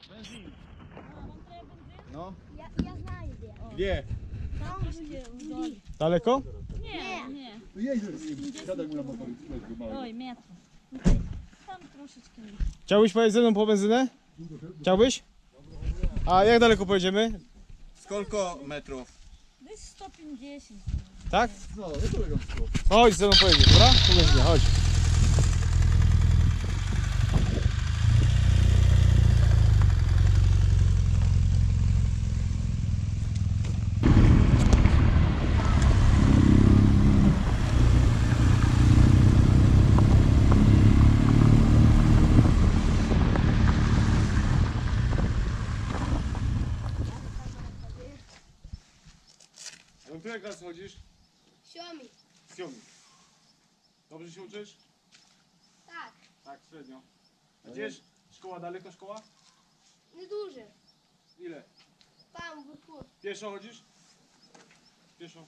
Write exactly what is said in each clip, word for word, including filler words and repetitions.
Benzin. A, вам треба бензин? No. Я, я знаю де. Gdzie? Там буде вдоль. Daleko? Ні, ні. No jedź z nim. Siadaj mu na motor. Ой, метро. Окей. Там трошечки. Chciałbyś pojechać ze mną po benzynę? Chciałbyś? A jak daleko pojedziemy? Сколько metrów? Десь сто п'ятдесят. Tak? No, no to elegancko. Chodź ze mną pojedziesz, dobra? Po benzynie, chodź. Do której klasy chodzisz? Сьомий. Siódmy. Dobrze się uczysz? Так, Tak, średnio. A gdzie jest szkoła? Daleko szkoła? не дуже. Ile? Там вверху. Pieszo chodzisz? Pieszo.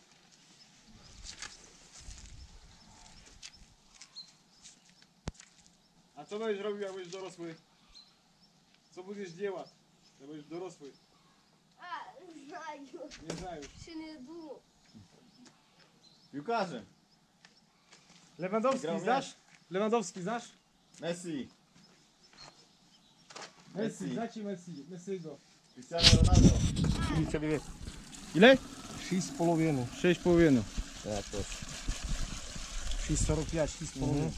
A co będziesz robił, jak będziesz dorosły? Co będziesz dziełać, jak będziesz dorosły? А, знаю. Nie znasz. Ще не думав. Piłkarzem. Lewandowski Grał znasz? Lewandowski znasz? Messi. Messi, Messi. znacie Messi, Messiego. Cristiano Ronaldo. Ile? шість з половиною. sześć половиной. Так, точно. шість сорок п'ять, шість з половиною.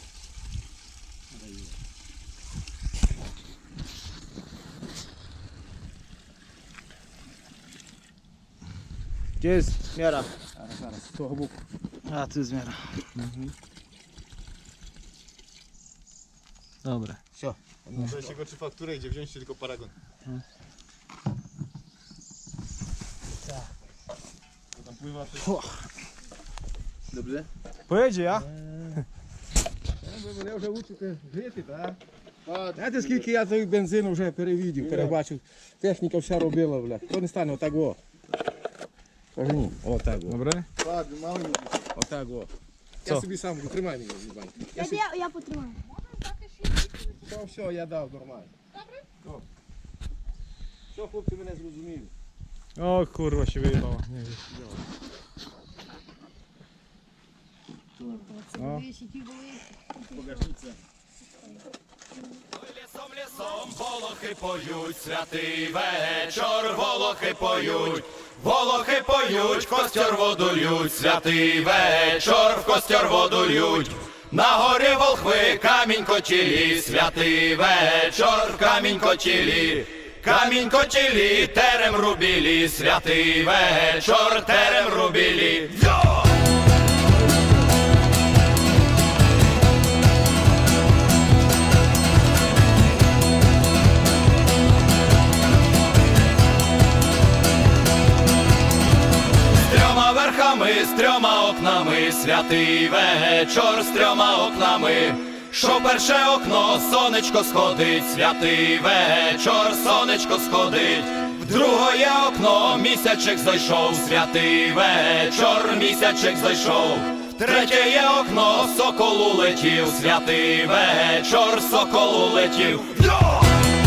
Gdzie jest miara? Зараз, зараз. З того боку. A, tu jest miara. Dobra. Все. Weźcie go czy fakturę, gdzie wziąć tylko paragon. To tam pływa coś. Dobrze? Pojedzie ja? Я вже учу жити, так? A, Знаєте, скільки я той бензин вже перевідів, перебачив. Техніка вся робила, бля. Хто не стане отак о. Кажи ні. Отак о. Dobre. ładny, mały mówisz. Отак о. Co? Я собі сам тримай мене, їбань. Я, я, я потримаю. Все, все, я дав нормально. Добре? Все, хлопці мене зрозуміли. O kurwa się wyjebało. Nie wiem. No. Pogacznicę. Лісом, лісом, волохи поють, святий вечір, волохи поють, волохи поють, костер воду лють, святий вечір, в костер воду лють. На горі волхви, камінь котілі, святий вечір, камінь котілі, камінь котілі, терем рубілі, святий вечір, терем рубілі. Йо! Верхами, з трьома окнами, святий вечір, з трьома окнами. Що перше окно, сонечко сходить, святий вечір, сонечко сходить. В друге окно місячик зайшов, святий вечір, місячик зайшов. В третє окно сокол улетів, святий вечір, сокол улетів. Йо!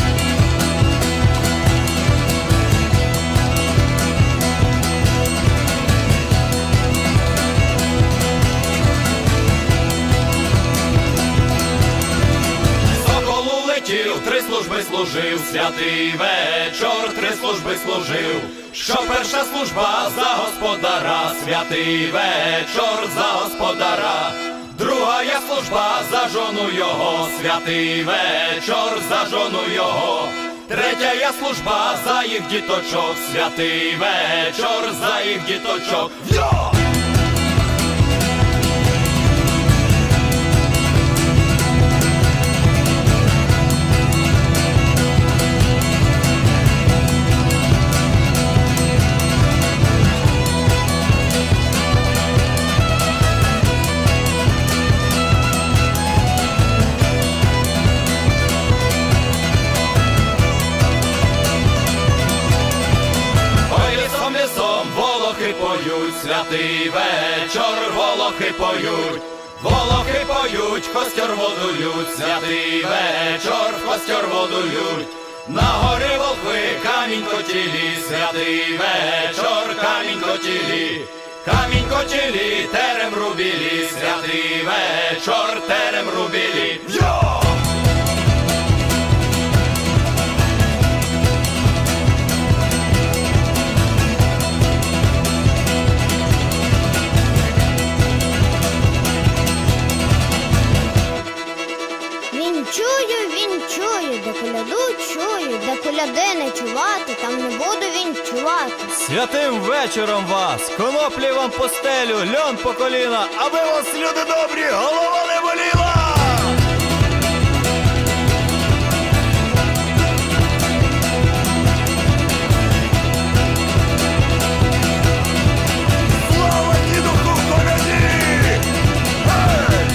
Три служби служив, святий вечір, три служби служив. Що перша служба за господара, святий вечір, за господара. Друга я служба за жону його, святий вечір, за жону його. Третя я служба за їх діточок, святий вечір, за їх діточок. Йо! Святий вечір, волохи поють, волохи поють, костер воду лють, святий вечір, в костер воду лють. На горі волхви, камінь котілі, святий вечір, камінь котілі, камінь котілі, терем рубілі, святий вечір, терем рубілі. Йо! Він чує, він чує, де коляду чує, де коляди не чувати, там не буду він чувати. Святим вечором вас, коноплі вам по стелю, льон по коліна, аби вас, люди добрі, голова не боліла! Слава дідуху в коляді! Гей!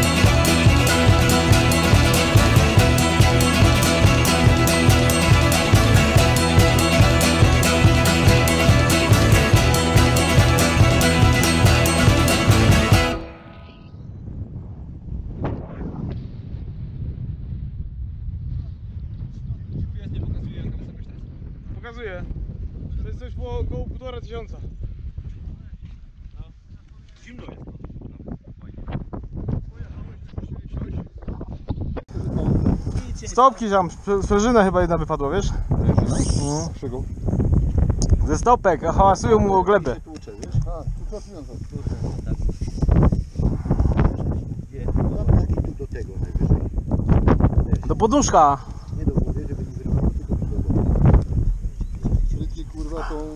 Pokazuje. To jest coś po około półtora tysiąca. Stopki tam, sprężyna chyba jedna wypadła, wiesz? No. Ze stopek, a hałasują mu o glebę. Do tego najwyżej. Do podnóżka. Nie do góry, żeby nie wyrwało, tylko do góry. Frytki kurwa są...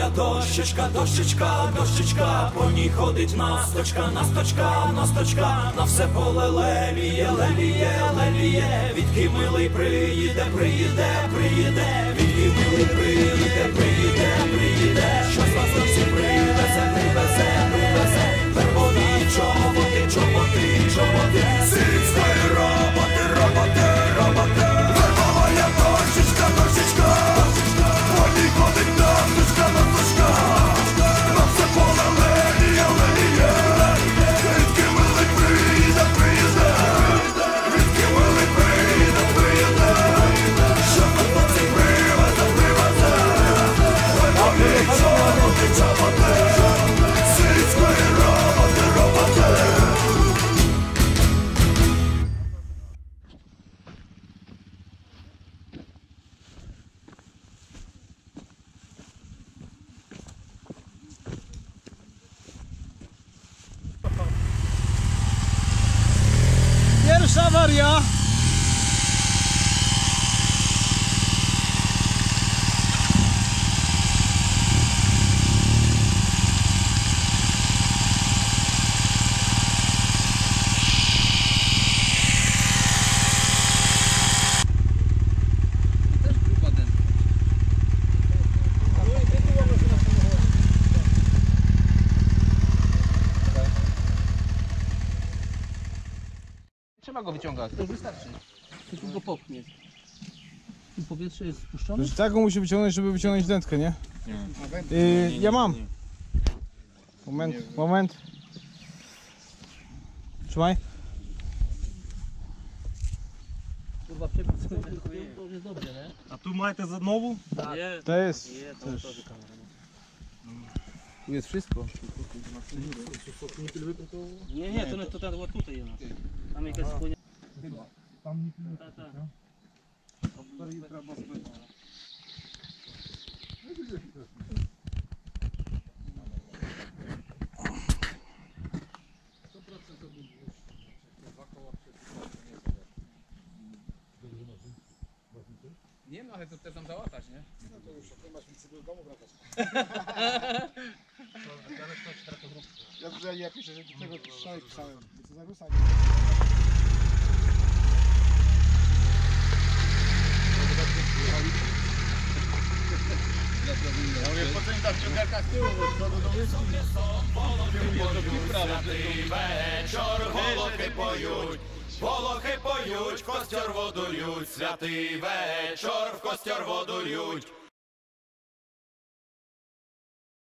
Вирвала дощечка, дощечка, дощечка, по ній ходить насточка, насточка, насточка, на все поле леліє, леліє, леліє, відки милий приїде, приїде, приїде, відки милий приїде, приїде, приїде, щось вас всі привезе, привезе, привезе, вербові чоботи, чоботи, чоботи, сільської роботи, роботи, роботи. Вирвала я дощечка, дощечка, по ній ходить насточка, насточка, на все поле леліє, леліє, відки милий приїде, приїде, відки милий приїде, приїде, що нас всі привезе, привезе, вербові чоботи, чоботи, сільської роботи, роботи. Pierwsza awaria. Trzeba go wyciągać. To już wystarczy. To go popchnie. Tu powietrze jest spuszczone? Znaczy, taką musi wyciągnąć, żeby wyciągnąć dętkę, nie? Y, ja mam. Moment, moment. Trzymaj. Kurwa, przepis to już jest dobrze, nie? А тут маєте знову? Є. To jest. Є, to to jest. теж камера. Tu jest wszystko. Ні, ні, то не то там, от тут є. Там якась хуйня. Там Та, та. Nie no, ale to też tam załatać, nie? Ja, ja piszę, że do tego strzałek pisałem. Co za rusa? Ja mówię, po co mi ta wciągarka z tyłu, bo z przodu do łyżki. Святий вечір, голохи поють, голохи поють, костер воду лють, святий вечір, в костер воду лють.